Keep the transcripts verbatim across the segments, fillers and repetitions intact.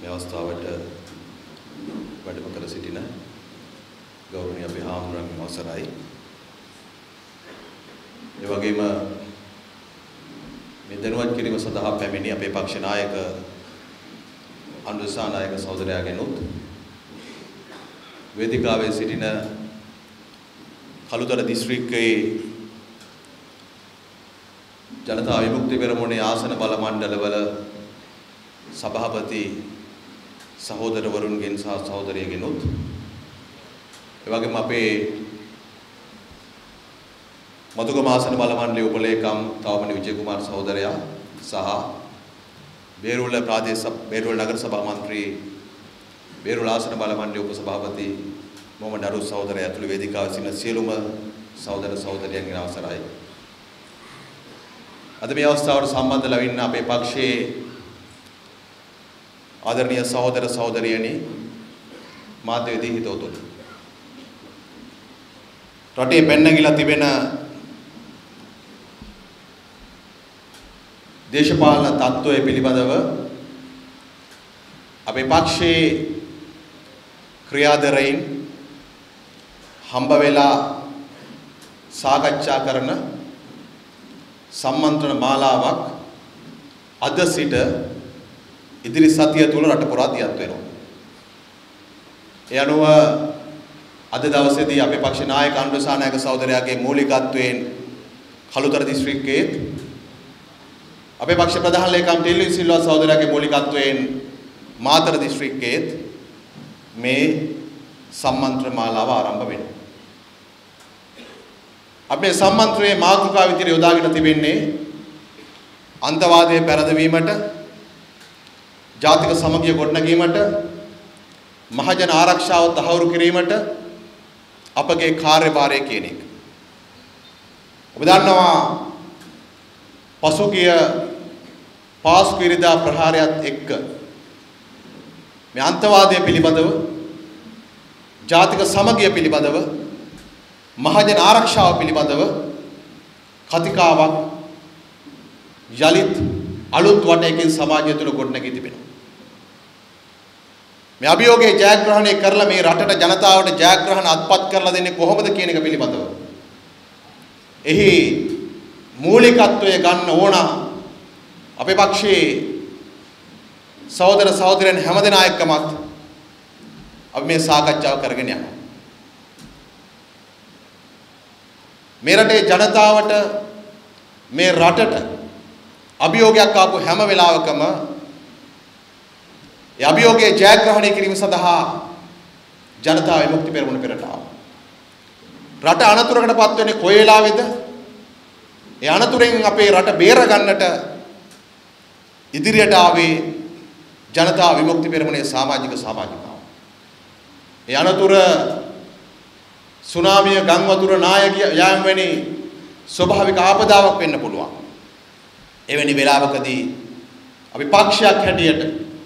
මේ අවස්ථාවට වැඩම කර සිටින ගෞරවනීය අපේ හාමුදුරන්ගේ අවසරයි. ඒ වගේම මේ දැනුවත් කිරීම සඳහා පැමිණි අපේ පක්ෂ නායක අනුසා නායක සහෝදරයාගෙනුත් වේදිකාවේ සිටින කළුතර දිස්ත්‍රික්කයේ ජනතා විමුක්ති පෙරමුණේ ආසන බල මණ්ඩලවල සභාපති සහෝදරවරුන්ගෙන් සහ සහෝදරියගෙනුත් ඒ වගේම අපේ මතුගම ආසන බල මණ්ඩලයේ උපලේකම් තවමනි විජය කුමාර සහෝදරයා සහ බේරුවල ප්‍රාදේශ බේරුවල නගර සභා මන්ත්‍රී බේරුවල ආසන බල මණ්ඩලයේ උපසභාපති මොහමඩ් අරුස් සහෝදරයා ඇතුළු වේදිකාවේ සිටින සියලුම සහෝදර සහෝදරියන්ගේ අවසරයි. අද මේ අවස්ථාවට සම්බන්ධ වෙලා ඉන්න අපේ පක්ෂයේ ආදරණීය සහෝදර සහෝදරියනි මාධ්‍යවේදී හිතවතුනි, රටේ පැනනගිලා තිබෙන දේශපාලන තත්ත්වය පිළිබඳව අපේ පක්ෂයේ ක්‍රියාදරයින් හම්බ වෙලා සාකච්ඡා කරන සම්මන්ත්‍රණ මාලාවක් අද සිට ඉදිරි සතිය තුල රට පුරා දියත් වෙනවා. ඒ අනුව අද දවසේදී අපේ පක්ෂ නායක අනුරසා නායක සහෝදරයාගේ මූලිකත්වයෙන් කළුතර දිස්ත්‍රික්කයේ අපේ පක්ෂ ප්‍රධාන ලේකම් ටෙල්ලි සිල්වා සහෝදරයාගේ මූලිකත්වයෙන් මාතර දිස්ත්‍රික්කයේ මේ සම්මන්ත්‍රණ මාලාව ආරම්භ වෙනවා. අපේ සම්මන්ත්‍රණයේ මාතෘකාව විදිහට යොදාගෙන තිබෙන්නේ අන්තවාදයේ පෙරදවීමට, ජාතික සමගිය ගොඩනැගීමට, මහජන ආරක්ෂාව තහවුරු කිරීමට අපගේ කාර්යභාරය කියන එක. ඔබ දන්නවා පසුගිය පාස්කු ඉරිදා ප්‍රහාරයත් එක්ක මේ අන්තවාදය පිළිබඳව, ජාතික සමගිය පිළිබඳව, මහජන ආරක්ෂාව පිළිබඳව කතිකාවක් යලිත් අලුත් වටයකින් සමාජය තුළ ගොඩනැගී තිබෙනවා. මේ අභියෝගයේ ජයග්‍රහණය කරලා මේ රටට ජනතාවට ජයග්‍රහණ අත්පත් කරලා දෙන්නේ කොහොමද කියන එක පිළිබඳව එහි මූලිකත්වය ගන්න ඕන අපේ පක්ෂයේ සහෝදර සහෝදරයන් හැමදෙනා එක්කමත් අපි මේ සාකච්ඡාව කරගෙන යනවා. මේ රටේ ජනතාවට, මේ රටට අභියෝගයක් ආපු හැම වෙලාවකම ඒ අභියෝගයේ ජයග්‍රහණය කිරීම සඳහා ජනතා විමුක්ති පෙරමුණ පෙරට ආවා. රට අනතුරකටපත් වෙන්නේ කොයි වෙලාවෙද? ඒ අනතුරෙන් අපේ රට බේර ගන්නට ඉදිරියට ආවේ ජනතා විමුක්ති පෙරමුණේ සමාජික සමාජිකාව. ඒ අනතුර සුනාමිය, ගම් වතුර, නායක යාම් වැනි ස්වභාවික ආපදාවක් වෙන්න පුළුවන්. එවැනි වෙලාවකදී අපි පක්ෂයක් හැටියට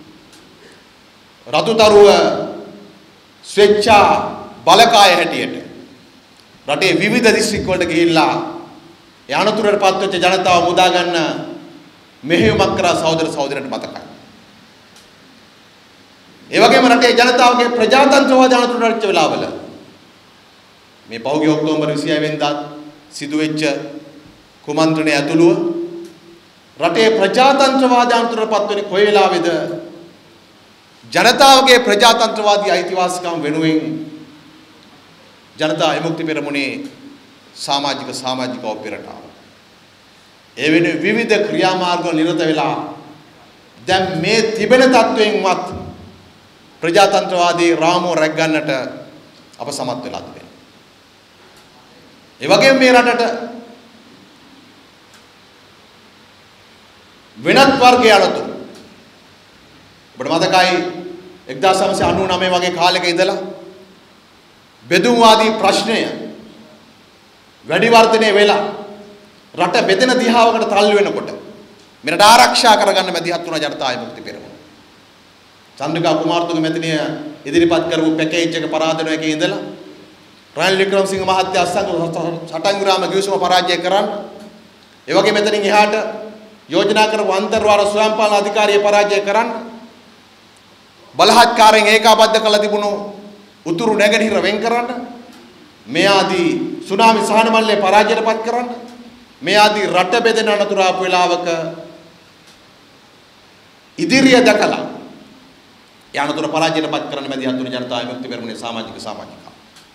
රතුතරුව ස්වේච්ඡා බලකාය හැටියට රටේ විවිධ දිස්ත්‍රික් වලට ගිහිල්ලා ඒ අනතුරට පත්වෙච්ච ජනතාව මුදා ගන්න මෙහෙයුමක් කරා සහෝදර සහෝදරයන්ට මතකයි. ඒ වගේම රටේ ජනතාවගේ ප්‍රජාතන්ත්‍රවාද අනතුරට වෙලාවල මේ පහුගිය ඔක්තෝබර් විසිහය වෙනිදා සිදුවෙච්ච කුමන්ත්‍රණය ඇතුළුව රටේ ප්‍රජාතන්ත්‍රවාද අනතුරටපත් වෙන්නේ කොයි වෙලාවේද? ජනතාවගේ ප්‍රජාතන්ත්‍රවාදී අයිතිවාසිකම් වෙනුවෙන් ජනතා විමුක්ති පෙරමුණේ සමාජික සමාජිකව පෙරට ආවා. ඒ වෙනුවෙන් විවිධ ක්‍රියාමාර්ගවල නිරත වෙලා දැන් මේ තිබෙන තත්වයෙන්වත් ප්‍රජාතන්ත්‍රවාදී රාමුව රැක ගන්නට අප සමත් වෙලා තිබෙනවා. ඒ වගේම මේ රටට වෙනත් වර්ගයේ අනතුරු ඔබට මතකයි එක්දාස් නවසිය අනූ නවය වගේ කාලෙක ඉඳලා බෙදුම්වාදී ප්‍රශ්නය වැඩි වර්ධනය වෙලා රට බෙදෙන දිහාවකට තල්ලු වෙනකොට මෙරට ආරක්ෂා කරගන්න මැදිහත් වුණ ජනතා විමුක්ති පෙරමුණ. චන්ද්‍රිකා කුමාරතුංග මැතිණිය ඉදිරිපත් කරපු පැකේජ් එක පරාදන එකේ ඉඳලා රනිල් වික්‍රමසිංහ මහත්තයා අස්සංග සටන් ග්‍රාම ගිවිසුම පරාජය කරන්න, ඒ වගේ මෙතනින් එහාට යෝජනා කරපු අන්තර්වාර ස්වයංපාලන අධිකාරිය පරාජය කරන්න, බලහත්කාරයෙන් ඒකාබද්ධ කළ තිබුණු උතුරු නැගෙනහිර වෙන් කරන්න, මේ ආදී සුනාමි සහන මල්ලේ පරාජයටපත් කරන්න, මේ ආදී රට බෙදෙන අනතුරු ආපු වෙලාවක ඉදිරිය දැකලා ඒ අනතුරු පරාජයටපත් කරන්න මැදිහත් වුණු ජනතා විමුක්ති පෙරමුණේ සමාජික සමාජිකා.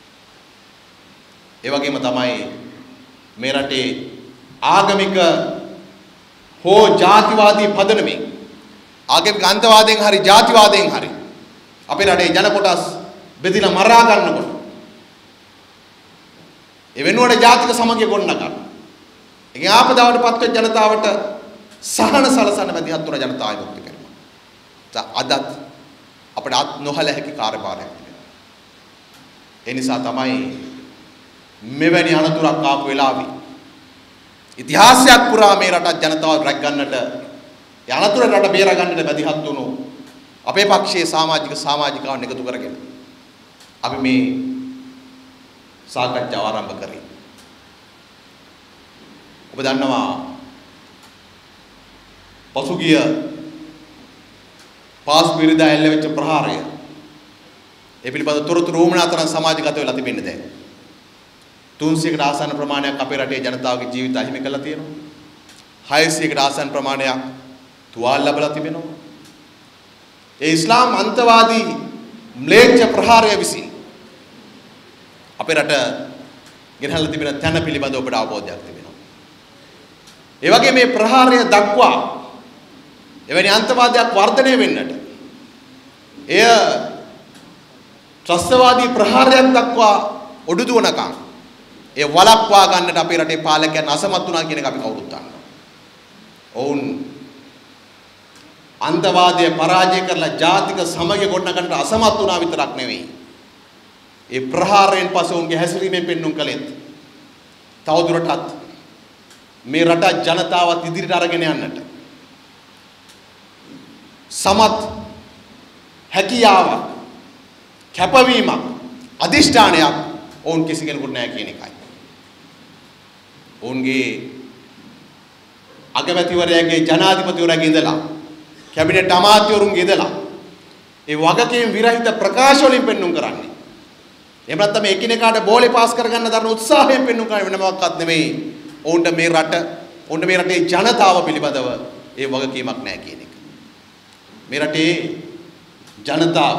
ඒ වගේම තමයි මේ රටේ ආගමික හෝ ජාතිවාදී පදනමේ ආගමික අන්තවාදයෙන් හරි ජාතිවාදයෙන් හරි අපේ රටේ ජන කොටස් බෙදලා මරා ගන්නකොට ඒ වෙනුවට ජාතික සමගිය ගොඩනගන්න. ඒකේ ආපදාවටපත් වෙච්ච ජනතාවට සහන සලසන මැදිහත් වුණ ජනතා විමුක්ති පෙරමුණ. අදත් අපිට අත් නොහල හැකි කාර්යභාරයක් තිබෙනවා. ඒ නිසා තමයි මෙවැනි අනතුරක් ආපු වෙලාවේ ඉතිහාසයක් පුරා මේ රට ජනතාව රැක් ගන්නට ඒ අනතුර රට බේර ගන්නට මැදිහත් වුණු අපේ පක්ෂයේ සමාජික සමාජිකාවන් එකතු කරගෙන අපි මේ සාකච්ඡාව ආරම්භ කරේ. ඔබ දන්නවා පසුගිය පාස් විරදා එල්ල වෙච්ච ප්‍රහාරය ඒ පිළිබඳ තොරතුරු වුණාතරම් සමාජගත වෙලා තිබෙන්නේ දැන්. තුන්සියයකට ආසන්න ප්‍රමාණයක් අපේ රටේ ජනතාවගේ ජීවිත අහිමි කරලා තියෙනවා. හයසියයකට ආසන්න ප්‍රමාණයක් තුවාල ලැබලා තිබෙනවා. ඒ ඉස්ලාම් අන්තවාදී ම්ලේච්ඡ ප්‍රහාරය විසින් අපේ රට ගෙනහැල්ලා තිබෙන තැන පිළිබඳව ඔබට අවබෝධයක් තිබෙනවා. ඒ වගේ මේ ප්‍රහාරය දක්වා එවැනි අන්තවාදයක් වර්ධනය වෙන්නට එය ත්‍රස්තවාදී ප්‍රහාරයක් දක්වා ඔඩු දුවනකම් ඒ වලක්වා ගන්නට අපේ රටේ පාලකයන් අසමත් වුණා කියන එක අපි කවුරුත් දන්නවා. ඔවුන් අන්තවාදය පරාජය කරලා ජාතික සමගිය ගොඩනගන්නට අසමත් වුණා විතරක් නෙවෙයි. ඒ ප්‍රහාරයෙන් පසු උන්ගේ හැසිරීමෙන් පෙන්눔 කළෙත් තවදුරටත් මේ රට ජනතාවත් ඉදිරියට අරගෙන යන්නට සමත් හැකියාවක් කැපවීමක් අදිෂ්ඨානයක් ඔවුන් කිසි කෙනෙකුට නැහැ කියන එකයි. ඔවුන්ගේ අගමැතිවරයාගේ ජනාධිපතිවරයාගේ ඉඳලා කැබිනට් අමාත්‍යවරුන්ගේ ඉඳලා ඒ වගකීම් විරහිත ප්‍රකාශ වලින් පෙන්눔 කරන්නේ. එහෙම නැත්නම් එකිනෙකාට බෝලේ පාස් කරගන්න දරන උත්සාහයෙන් පෙන්눔 කරන වෙන මොකක්වත් නෙමෙයි. ඔවුන්ට මේ රට ඔවුන්ට මේ රටේ ජනතාව පිළිබඳව ඒ වගකීමක් නැහැ කියන එක. මේ රටේ ජනතාව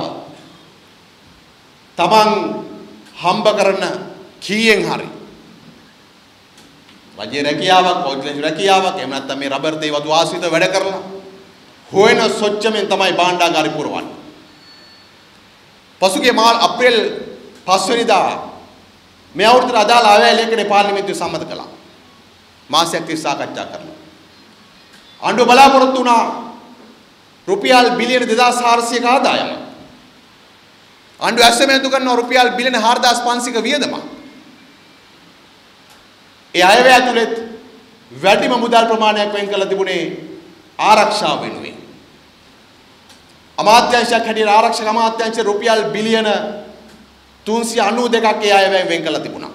තමන් හම්බ කරන කීයෙන් හරි රජයේ රැකියාවක් පෞද්ගලික රැකියාවක් එහෙම නැත්නම් මේ රබර් තේ වතු ආශ්‍රිත වැඩ කරලා හොයන සොච්චමෙන් තමයි භාණ්ඩාගාරي පුරවන්නේ. පසුගිය මාර්ච් අප්‍රේල් පහ වෙනිදා මේ අවුරුද්දේ අදාළ අයවැය ලේඛනයේ පාර්ලිමේන්තුවේ සම්මත කළා. මාසයක් තිස්සේ සාකච්ඡා කරලා. ආණ්ඩුව බලාපොරොත්තු වුණා රුපියල් බිලියන දෙදාස් හාරසියක ආදායම. ආණ්ඩුව ඇස්තමේන්තු කරනවා රුපියල් බිලියන හාරදාස් පන්සියයක වියදමක්. ඒ අයවැය ඇතුළත් වැඩිම මුදල් ප්‍රමාණයක් වෙන් කළ තිබුණේ ආරක්ෂාව වෙනුවෙන්. අමාත්‍යාංශයක් හැටියට ආරක්ෂක අමාත්‍යාංශ රුපියල් බිලියන තුන්සිය අනූ දෙකක් ඒ අයවැය වෙන් කළ තිබුණා.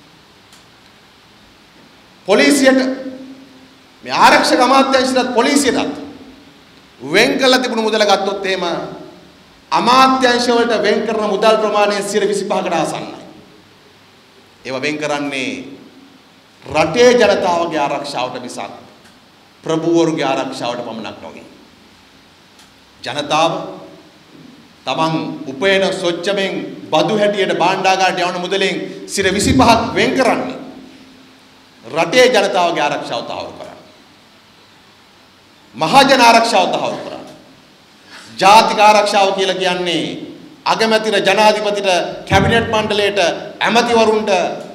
පොලිසියට මේ ආරක්ෂක අමාත්‍යාංශයට පොලිසියටත් වෙන් කළ තිබුණු මුදල ගත්තොත් එහෙම අමාත්‍යාංශ වලට වෙන් කරන මුදල් ප්‍රමාණය සියයට විසිපහකට ආසන්නයි. ඒවා වෙන් කරන්නේ රටේ ජනතාවගේ ආරක්ෂාවට මිසක් ප්‍රභූවරුගේ ආරක්ෂාවට පමණක් නොවේ. ජනතාව තමන් උපයන සොච්චමෙන් බදු හැටියට භාණ්ඩාගාරයට යවන මුදලෙන් සියයට විසිපහක් වෙන් කරන්නේ රටේ ජනතාවගේ ආරක්ෂාව තහවුරු කරන්න. මහජන ආරක්ෂාව තහවුරු කරන්න. ජාතික ආරක්ෂාව කියලා කියන්නේ අගමැතිර ජනාධිපතිට කැබිනට් මණ්ඩලයට ඇමතිවරුන්ට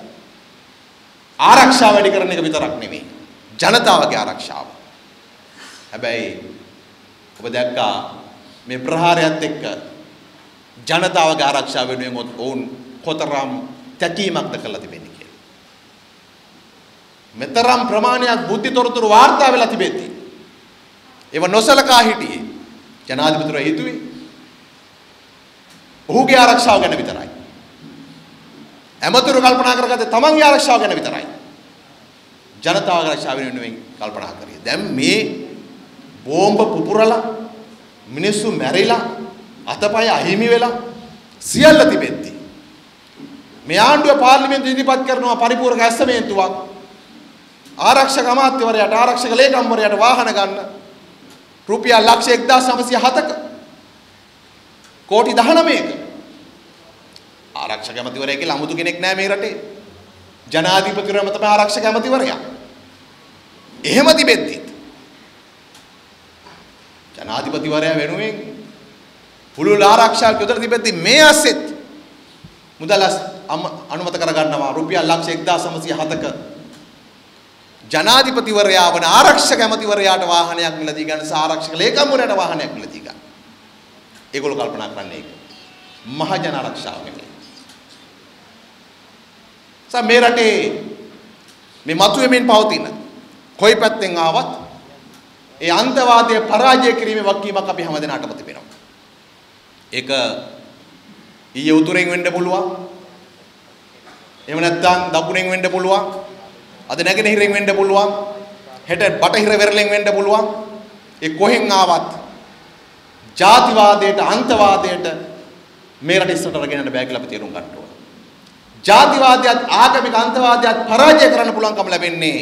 ආරක්ෂාව වැඩි කරන එක විතරක් නෙමෙයි. ජනතාවගේ ආරක්ෂාව. හැබැයි ඔබ දැක්කා මේ ප්‍රහාරයත් එක්ක ජනතාවගේ ආරක්ෂාව වෙනුවෙන් ඔවුන් කොතරම් තැකීමක්ද කළා තිබෙන්නේ කියලා. මෙතරම් ප්‍රමාණයක් බුද්ධි තොරතුරු වාර්තා වෙලා තිබෙද්දී ඒව නොසලකා හිටියේ ජනාධිපතිතුමා හිතුවේ ඔහුගේ ආරක්ෂාව ගැන විතරයි. ඇමතුරු කල්පනා කරගත්තේ තමන්ගේ ආරක්ෂාව ගැන විතරයි. ජනතාවගේ ආරක්ෂාව වෙනුවෙන් කල්පනා කරේ. දැන් මේ බෝම්බ පුපුරලා මිනිස්සු මැරිලා අතපය අහිමි වෙලා සියල්ල තිබෙද්දී මේ ආණ්ඩුව පාර්ලිමේන්තුව ඉදිරිපත් කරනවා පරිපූර්ණ ඇස්තමේන්තුවක් ආරක්ෂක අමාත්‍යවරයාට ආරක්ෂක ලේකම්වරයාට වාහන ගන්න රුපියල් ලක්ෂ එක්දාස් නවසිය හතක කෝටි දහනවයක ආරක්ෂක ඇමතිවරයා කියලා 아무තු කෙනෙක් නැහැ මේ රටේ ජනාධිපතිවරයාම තමයි ආරක්ෂක ඇමතිවරයා එහෙම තිබෙද්දී ජනාධිපතිවරයා වෙනුවෙන් පුළුල් ආරක්ෂාවක් යොදලා තිබෙද්දී මේ ඇසෙත් මුදල් අනුමත කර ගන්නවා රුපියල් ලක්ෂ එක්දාස් නවසිය හතක ජනාධිපතිවරයා වන ආරක්ෂක ඇමතිවරයාට වාහනයක් මිලදී ගන්න සහ ආරක්ෂක ලේකම්වරයාට වාහනයක් මිලදී ගන්න. ඒගොල්ලෝ කල්පනා කරන්නේ ඒක. මහ ජන ආරක්ෂාව නෙමෙයි. සා මේ රටේ මේ මතුවෙමින් පවතින කොයි පැත්තෙන් ආවත් ඒ අන්තවාදයේ පරාජය කිරීමේ වගකීමක් අපි හැමදෙනාටම තිබෙනවා. ඒක ඊයේ උතුරෙන් වෙන්න පුළුවන්. එහෙම නැත්නම් දකුණෙන් වෙන්න පුළුවන්. අද නැගෙනහිරෙන් වෙන්න පුළුවන්. හෙට බටහිර වෙරළෙන් වෙන්න පුළුවන්. ඒ කොහෙන් ආවත් ජාතිවාදයට අන්තවාදයට මේ රට ඉස්සරට අරගෙන යන්න බෑ කියලා අපි තේරුම් ගන්න ඕන. ජාතිවාදයත් ආගමික අන්තවාදයත් පරාජය කරන්න පුළුවන්කම ලැබෙන්නේ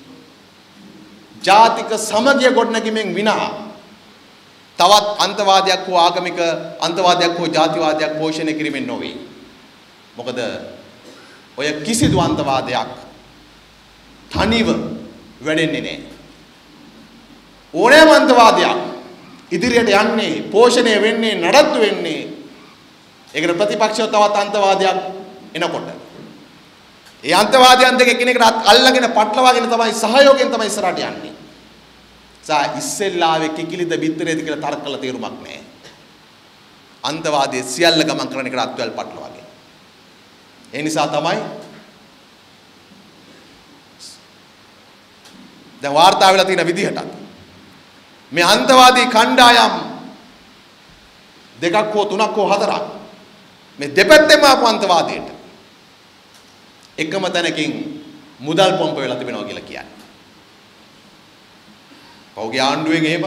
ජාතික සමගිය ගොඩනැගීමෙන් විනා තවත් අන්තවාදයක් හෝ ආගමික අන්තවාදයක් හෝ ජාතිවාදයක් පෝෂණය කිරීමෙන් නොවේ. මොකද ඔය කිසිදු අන්තවාදයක් තනිව වැඩෙන්නේ නැහැ. ඕනෑම අන්තවාදයක් ඉදිරියට යන්නේ පෝෂණය වෙන්නේ නඩත්තු වෙන්නේ ඒකට ප්‍රතිපක්ෂව තවත් අන්තවාදයක් එනකොට ඒ අන්තවාදයන් දෙක එකිනෙකට අල්ලගෙන පටලවාගෙන තමයි සහයෝගයෙන් තමයි ඉස්සරහට යන්නේ. සා ඉස්සෙල්ලාවේ කිකිලිද බිත්තරේද කියලා තර්ක කළ තේරුමක් නැහැ. අන්තවාදයේ සියල්ල ගමන් කරන එකට අත්වැල් පටලවාගෙන. ඒ නිසා තමයි දැන් වාර්තා වෙලා තියෙන විදිහට මේ අන්තවාදී කණ්ඩායම් දෙකක් හෝ තුනක් හෝ හතරක් මේ දෙපැත්තෙම ආපු අන්තවාදයට එකම තැනකින් මුදල් පොම්ප වෙලා තිබෙනවා කියලා කියන්නේ. පෞගේ ආණ්ඩුවෙන් එහෙම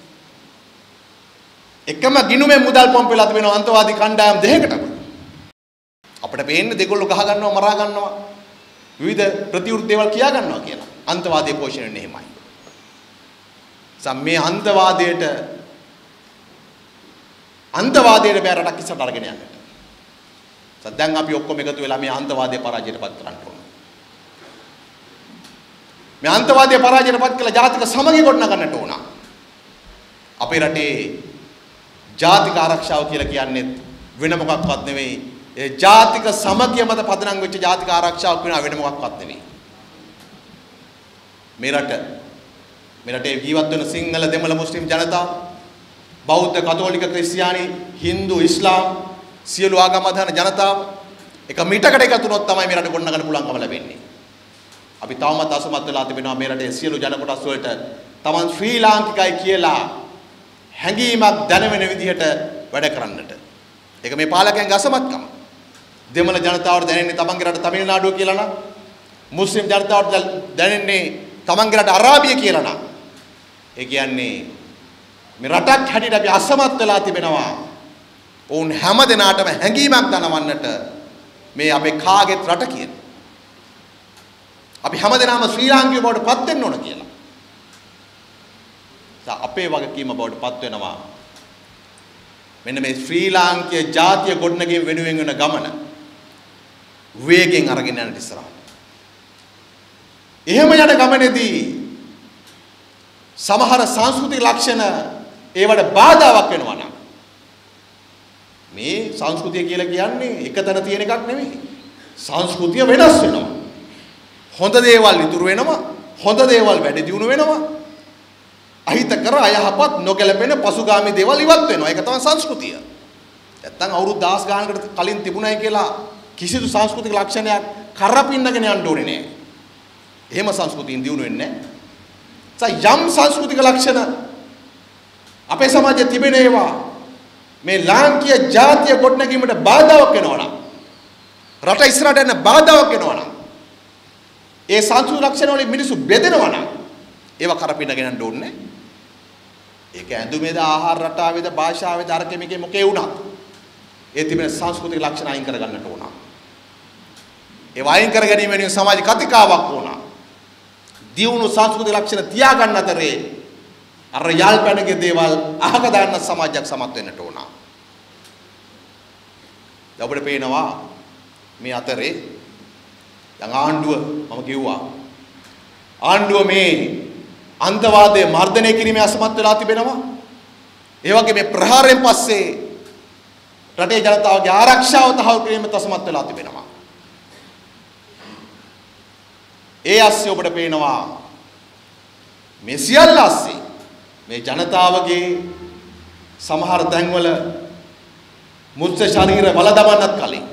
එකම ගිණුමෙන් මුදල් පොම්ප වෙලා තිබෙනවා අන්තවාදී කණ්ඩායම් දෙකකටම. අපිට පේන්නේ දෙකොල්ල ගහ ගන්නවා මරා ගන්නවා විවිධ ප්‍රතිවෘත්ති දේවල් කියා ගන්නවා කියලා. අන්තවාදයේ පෝෂණය වෙන්නේ එහෙමයි. සම්මේ අන්තවාදයට අන්තවාදයට බෑ රටක් ඉස්සරහට අරගෙන යන්නට. දැන් අපි ඔක්කොම එකතු වෙලා මේ අන්තවාදයේ පරාජයටපත් කරන්න ඕන. මේ අන්තවාදයේ පරාජයටපත් කළ ජාතික සමගිය ගොඩනගන්නට ඕන. අපේ රටේ ජාතික ආරක්ෂාව කියලා කියන්නේ වෙන මොකක්වත් නෙවෙයි. ඒ ජාතික සමගිය මත පදනම් වෙච්ච ජාතික ආරක්ෂාවක් වෙන වෙන මොකක්වත් නෙවෙයි. මේ රට මේ රටේ ජීවත් වෙන සිංහල දෙමළ මුස්ලිම් ජනතාව බෞද්ධ කතෝලික ක්‍රිස්තියානි හින්දු ඉස්ලාම් සියලු ආගම් අදහන ජනතාව එක මිටකට එකතු වුණොත් තමයි මේ රට ගොඩනගන්න පුළුවන්කම ලැබෙන්නේ. අපි තවමත් අසමත් වෙලා තිබෙනවා මේ රටේ සියලු ජන කොටස් වලට තමන් ශ්‍රී ලාංකිකයි කියලා හැඟීමක් දැනෙන විදිහට වැඩ කරන්නට. ඒක මේ පාලකයන්ගේ අසමත්කම. දෙමළ ජනතාවට දැනෙන්නේ තමන්ගේ රට තමිල්නාඩුව කියලා නම් මුස්ලිම් ජනතාවට දැනෙන්නේ තමන්ගේ රට අරාබිය කියලා නම් ඒ කියන්නේ මේ රටක් හැටියට අපි අසමත් වෙලා තිබෙනවා. ඔවුන් හැම දිනාටම හැඟීමක් දනවන්නට මේ අපේ කාගෙත් රට කියන. අපි හැම දිනම ශ්‍රී ලාංකිකයෝ බවට පත් වෙන්න ඕන කියලා. දැන් අපේ වගකීම බවට පත් වෙනවා. මෙන්න මේ ශ්‍රී ලාංකීය ජාතිය ගොඩනැගීම වෙනුවෙන් වෙන ගමන වේගෙන් අරගෙන යන්න ඉස්සරහට. එහෙම යන ගමනේදී සමහර සංස්කෘතික ලක්ෂණ ඒවට බාධාවක් වෙනවා නම් මේ සංස්කෘතිය කියලා කියන්නේ එක තැන තියෙන එකක් නෙමෙයි. සංස්කෘතිය වෙනස් වෙනවා. හොඳ දේවල් ඉතුරු වෙනවා. හොඳ දේවල් වැඩි දියුණු වෙනවා. අහිතකර අයහපත් නොගැලපෙන පසුගාමී දේවල් ඉවත් වෙනවා. ඒක තමයි සංස්කෘතිය. නැත්තම් අවුරුදු දහස් ගානකට කලින් තිබුණයි කියලා කිසිදු සංස්කෘතික ලක්ෂණයක් කරපින්නගෙන යන්න ඕනේ නෑ. එහෙම සංස්කෘතියින් දියුණු වෙන්නේ නෑ. යම් සංස්කෘතික ලක්ෂණ අපේ සමාජයේ තිබෙන ඒවා මේ ලාංකීය ජාතිය ගොඩනැගීමට බාධාවක් වෙනවා නම් රට ඉස්සරහට යන බාධාවක් වෙනවා නම් ඒ සංස්කෘතික ලක්ෂණ වලින් මිනිස්සු බෙදෙනවා නම් ඒවා කරපින්නගෙන යන්න ඕනේ. ඒක ඇඳුමේද ආහාර රටාවේද භාෂාවේද අර කෙමිකේ මොකේ වුණත් ඒ තිබෙන සංස්කෘතික ලක්ෂණ අයින් කරගන්නට ඕන. ඒ වයින් කර ගැනීම වෙනුවෙන් සමාජ කතිකාවක් ඕන. දියුණු සංස්කෘතික ලක්ෂණ තියාගන්න අතරේ අර යාල්පැනගේ දේවල් අහක දාන්න සමාජයක් සමත් වෙන්නට ඕන. ඔබට පේනවා මේ අතරේ දැන් ආණ්ඩුව මම කිව්වා ආණ්ඩුව මේ අන්තවාදයේ මර්ධනය කිරීමේ අසමත් වෙලා තිබෙනවා. ඒ වගේ මේ ප්‍රහාරයෙන් පස්සේ රටේ ජනතාවගේ ආරක්ෂාව තහවුරු කිරීමේ අසමත් වෙලා තිබෙනවා. ඒ ඇස්සේ ඔබට පේනවා මේ සියල්ල ඇස්සේ මේ ජනතාවගේ සමහර තැන්වල මුත්‍ස ශරීර වල දමන්නත් කලින්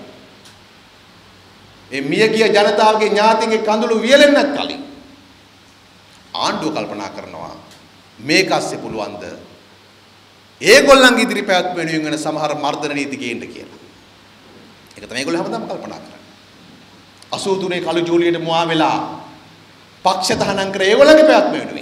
මේ මියගිය ජනතාවගේ ඥාතින්ගේ කඳුළු වියලෙන්නත් කලින් ආණ්ඩුව කල්පනා කරනවා මේක ඇස්සේ පුළුවන්ද ඒගොල්ලන්ගේ ඉදිරි පැවැත්ම වෙනුවෙන් වෙන සමහර මර්ධන නීති ගේන්න කියලා. ඒක තමයි ඒගොල්ලෝ හැමදාම කල්පනා කරන්නේ. අසූ තුනේ කළු ජූලියට මුවා වෙලා පක්ෂ තහනම් කර ඒගොල්ලන්ගේ පැවැත්ම වෙනුවෙන්.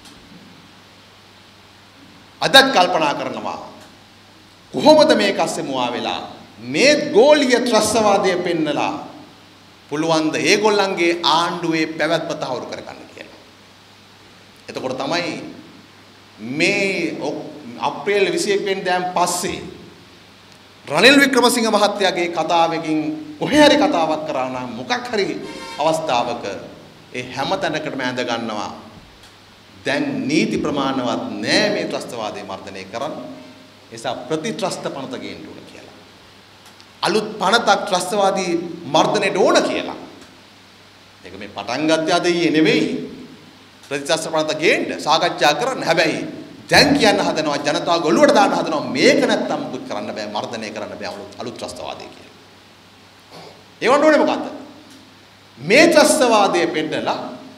අදත් කල්පනා කරනවා කොහොමද මේක ඇස්සේ මුවා වෙලා මේ ගෝලීය ත්‍රස්තවාදය පෙන්නලා පුළුවන්ද ඒගොල්ලන්ගේ ආණ්ඩුවේ පැවැත්ම තහවුරු කරගන්න කියලා. එතකොට තමයි මේ අප්‍රේල් විසි එක් වෙනිදාන් පස්සේ රනිල් වික්‍රමසිංහ මහත්තයාගේ කතාවකින් කොහේ හරි කතාවක් කරා නම් මොකක් හරි අවස්ථාවක ඒ හැම තැනකටම ඇඳ ගන්නවා දැන් නීති ප්‍රමාණවත් නෑ මේ ත්‍රස්තවාදය මර්ධනය කරන්න. නිසා ප්‍රතිත්‍රස්ත පනත ගේන්න ඕන කියලා. අලුත් පනතක් ත්‍රස්තවාදී මර්ධනයට ඕන කියලා. මේක මේ පටන් ගත්තේ අද ඊයේ නෙවෙයි. ප්‍රතිත්‍රස්ත පනත ගේන්න සාකච්ඡා කරන්න. හැබැයි දැන් කියන්න හදනවා ජනතාව ගොළුවට දාන්න හදනවා මේක නැත්තම් මුකුත් කරන්න බෑ මර්ධනය කරන්න බෑ අලුත් ත්‍රස්තවාදය කියලා. ඒ වුණ ඕනේ මොකද්ද? මේ ත්‍රස්තවාදය පෙන්නලා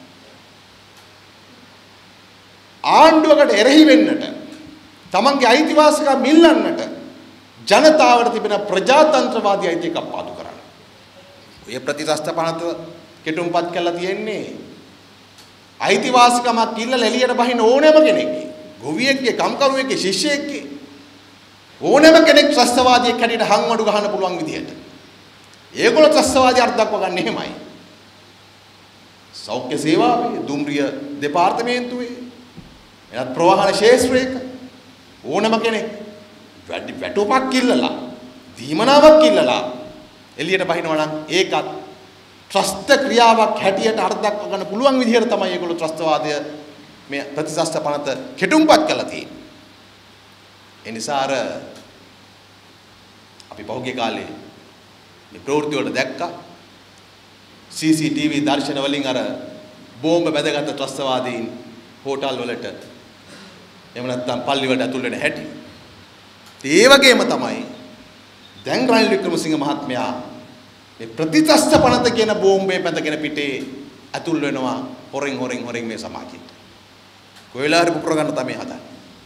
ආණ්ඩුවකට එරෙහි වෙන්නට තමන්ගේ අයිතිවාසිකම් මිල්ලන්නට ජනතාවට තිබෙන ප්‍රජාතන්ත්‍රවාදී අයිතිකම් පාදු කරන්න. ඔය ප්‍රතිත්‍රස්ත පනත කෙටුම්පත් කරලා තියෙන්නේ අයිතිවාසිකමක් ඉල්ලලා එළියට බහින්න ඕනෑම කෙනෙක්ගේ ගොවියෙක්ගේ කම්කරුවෙක්ගේ ශිෂ්‍යයෙක්ගේ ඕනෑම කෙනෙක් ත්‍රස්තවාදියෙක් හැටියට හංවඩු ගහන්න පුළුවන් විදිහට. ඒගොල්ලෝ ත්‍රස්තවාදී අර්ථ දක්ව ගන්න එහෙමයි. සෞඛ්‍ය සේවාවේ දුම්රිය දෙපාර්තමේන්තුවේ එනත් ප්‍රවාහන ශාස්ත්‍රයක ඕනෑම කෙනෙක් වැඩි වැටුපක් ඉල්ලලා දීමනාවක් ඉල්ලලා එළියට බහිනවා නම් ඒකත් ත්‍රස්ත ක්‍රියාවක් හැටියට අර්ථ දක්ව ගන්න පුළුවන් විදිහට තමයි ඒගොල්ලෝ ත්‍රස්තවාදය මේ ප්‍රතිත්‍රස්ත පනත කෙටුම්පත් කළා තියෙන්නේ. ඒ නිසා අර අපි පහුගිය කාලේ මේ ප්‍රවෘත්ති වල දැක්කා සී සී ටී වී දර්ශන වලින් අර බෝම්බ බැදගත් ත්‍රස්තවාදීන් හෝටල් වලට එහෙම නැත්නම් පල්ලි වලට ඇතුල් වෙන හැටි. ඒ වගේම තමයි දැන් රනිල් වික්‍රමසිංහ මහත්මයා මේ ප්‍රතිත්‍රස්ත පනත කියන බෝම්බේ බැඳගෙන පිටේ ඇතුල් වෙනවා හොරෙන් හොරෙන් හොරෙන් මේ සමාජයට. කොයිලාරි පුපුර ගන්න තමයි හදන්නේ.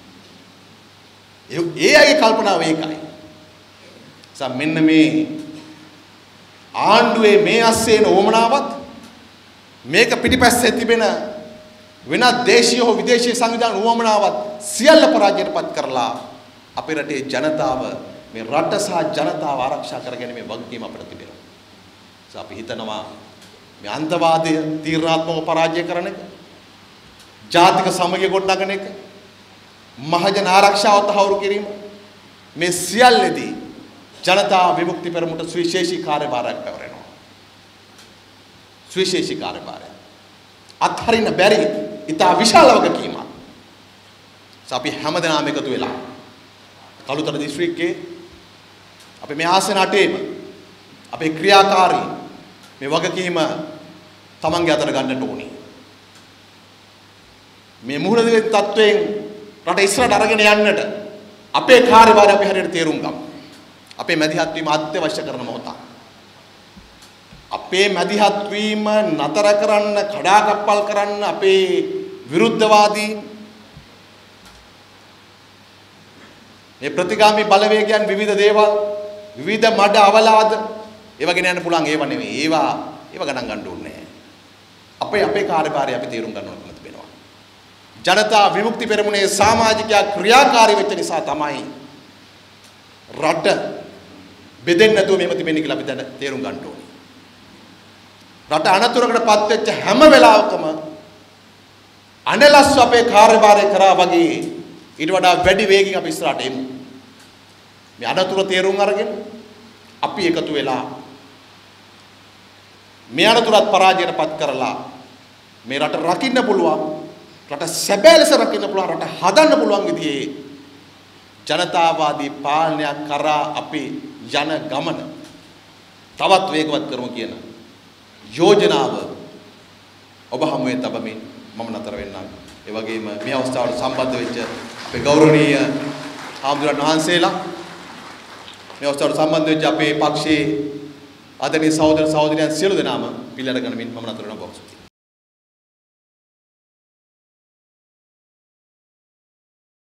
ඒ ඒ අයගේ කල්පනාව ඒකයි. සම් මෙන්න මේ ආණ්ඩුවේ මේ අස්සේන ඕමනාවත් මේක පිටිපස්සේ තිබෙන වෙනත් දේශීය හෝ විදේශීය සංවිධාන ඕමනාවත් සියල්ල පරාජයටපත් කරලා අපේ රටේ ජනතාව මේ රට සහ ජනතාව ආරක්ෂා කරගැනීමේ වගකීම අපිට තිබෙනවා. ඒ අපි හිතනවා මේ අන්තවාදය තීරණාත්මකව පරාජය කරන එක ජාතික සමගිය ගොඩනගන එක මහජන ආරක්ෂාව තහවුරු කිරීම මේ සියල්ලදී ජනතා විමුක්ති පෙරමුණට සුවිශේෂී කාර්යභාරයක් පැවරෙනවා. සුවිශේෂී කාර්යභාරය අත්හරින්න බැරි ඉතා විශාල වගකීමක්. අපි හැමදෙනාම එකතු වෙලා කළුතර දිස්ත්‍රික්කයේ අපේ මේ ආසන අටේම අපේ ක්‍රියාකාරී මේ වගකීම තමන්ගේ අතට ගන්නට ඕනේ. මේ මුහුණ දෙන තත්වයෙන් රට ඉස්සරහට අරගෙන යන්නට අපේ කාර්යභාරය අපි හරියට තේරුම් ගමු. අපේ මැදිහත් වීම අත්‍යවශ්‍ය කරන මොහොතක්. අපේ මැදිහත් වීම නතර කරන්න, කඩාකප්පල් කරන්න අපේ විරුද්ධවාදී මේ ප්‍රතිගාමී බලවේගයන් විවිධ දේවල්, විවිධ මඩ අවලාද ඒව ගෙන යන්න පුළුවන්. ඒව නෙවෙයි. ඒවා ඒව ගණන් ගන්න ඕනේ නැහැ. අපේ අපේ කාර්යභාරය අපි තේරුම් ගන්න ඕන. ජනතා විමුක්ති පෙරමුණේ සමාජිකයා ක්‍රියාකාරී වෙච්ච නිසා තමයි රට බෙදෙන්නේ නැතුව මෙහෙම තිබෙන්නේ කියලා අපි දැන් තේරුම් ගන්න ඕනේ. රට අනතුරකටපත් වෙච්ච හැම වෙලාවකම අනලස් අපේ කාර්යභාරය කරා වගේ ඊට වඩා වැඩි වේගකින් අපි ඉස්සරහට එමු. මේ අනතුර තේරුම් අරගෙන අපි එකතු වෙලා මේ අනතුරත් පරාජයටපත් කරලා මේ රට රකින්න පුළුවන්, රට සැබෑ ලෙස රකින්න පුළුවන්, රට හදන්න පුළුවන් විදිහේ ජනතාවාදී පාලනයක් කරා අපි යන ගමන තවත් වේගවත් කරමු කියන යෝජනාව ඔබ හමුවේ තබමින් මම නතර වෙන්නම්. ඒ වගේම මේ අවස්ථාවට සම්බන්ධ වෙච්ච අපේ ගෞරවනීය ආම්දුරන් වහන්සේලා, මේ අවස්ථාවට සම්බන්ධ වෙච්ච අපේ පක්ෂයේ ආදරණීය සහෝදර සහෝදරියන් සියලු දෙනාම පිළිඅරගෙන මින් මම නතර වෙනවා.